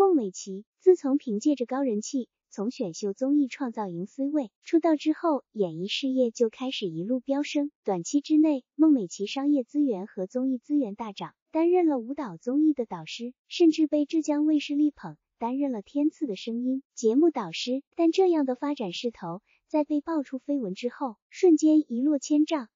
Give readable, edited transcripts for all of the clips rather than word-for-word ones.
孟美岐自从凭借着高人气从选秀综艺创造营 C 位出道之后，演艺事业就开始一路飙升。短期之内，孟美岐商业资源和综艺资源大涨，担任了舞蹈综艺的导师，甚至被浙江卫视力捧，担任了天赐的声音节目导师。但这样的发展势头，在被爆出绯闻之后，瞬间一落千丈。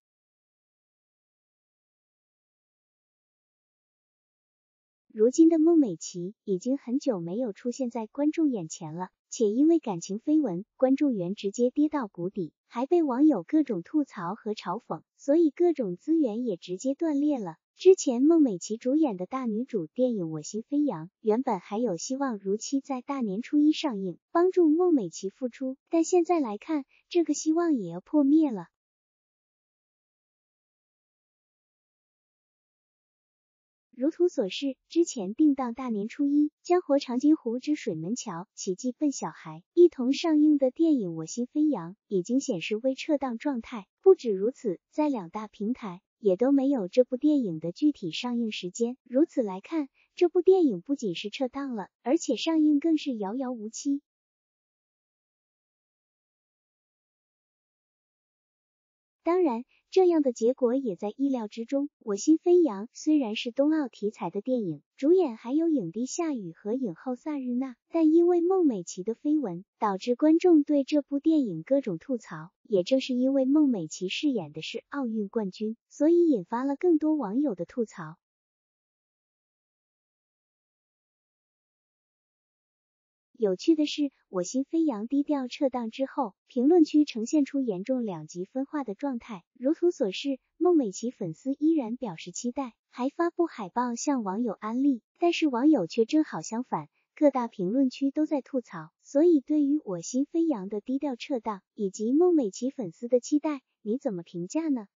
如今的孟美岐已经很久没有出现在观众眼前了，且因为感情绯闻，观众缘直接跌到谷底，还被网友各种吐槽和嘲讽，所以各种资源也直接断裂了。之前孟美岐主演的大女主电影《我心飞扬》原本还有希望如期在大年初一上映，帮助孟美岐复出，但现在来看，这个希望也要破灭了。如图所示，之前定档大年初一将和长津湖之水门桥、奇迹笨小孩一同上映的电影《我心飞扬》已经显示为撤档状态。不止如此，在两大平台也都没有这部电影的具体上映时间。如此来看，这部电影不仅是撤档了，而且上映更是遥遥无期。当然，这样的结果也在意料之中。我心飞扬虽然是冬奥题材的电影，主演还有影帝夏雨和影后萨日娜，但因为孟美岐的绯闻，导致观众对这部电影各种吐槽。也正是因为孟美岐饰演的是奥运冠军，所以引发了更多网友的吐槽。有趣的是，我心飞扬低调撤档之后，评论区呈现出严重两极分化的状态。如图所示，孟美岐粉丝依然表示期待，还发布海报向网友安利，但是网友却正好相反，各大评论区都在吐槽。所以对于我心飞扬的低调撤档，以及孟美岐粉丝的期待，你怎么评价呢？